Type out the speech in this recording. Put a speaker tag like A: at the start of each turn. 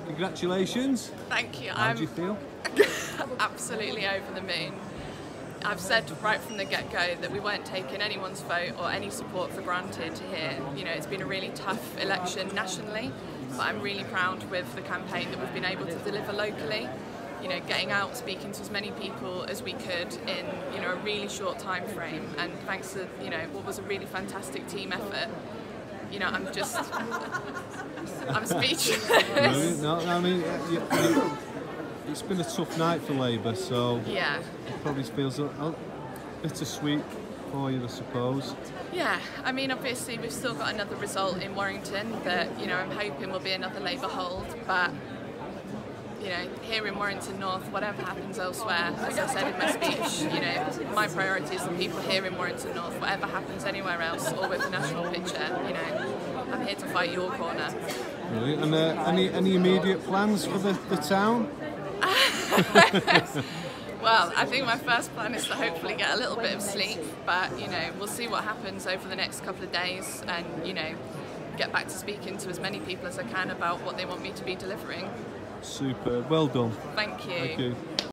A: Congratulations.
B: Thank you.
A: How do you feel?
B: Absolutely over the moon. I've said right from the get-go that we weren't taking anyone's vote or any support for granted here. You know, it's been a really tough election nationally, but I'm really proud with the campaign that we've been able to deliver locally. You know, getting out, speaking to as many people as we could in, you know, a really short time frame, and thanks to, you know, what was a really fantastic team effort. You know, I'm speechless.
A: Brilliant. No, I mean, it's been a tough night for Labour, so
B: yeah,
A: it probably feels a bittersweet for you, I suppose.
B: Yeah, I mean, obviously we've still got another result in Warrington that, you know, I'm hoping will be another Labour hold, but you know, here in Warrington North, whatever happens elsewhere, as I said in my speech, you know, my priority is the people here in Warrington North. Whatever happens anywhere else or with the national picture, you know, I'm here to fight your corner.
A: Brilliant. And any immediate plans for the town?
B: Well, I think my first plan is to hopefully get a little bit of sleep, but you know, we'll see what happens over the next couple of days, and you know, get back to speaking to as many people as I can about what they want me to be delivering.
A: Super. Well done.
B: Thank you.
A: Thank you.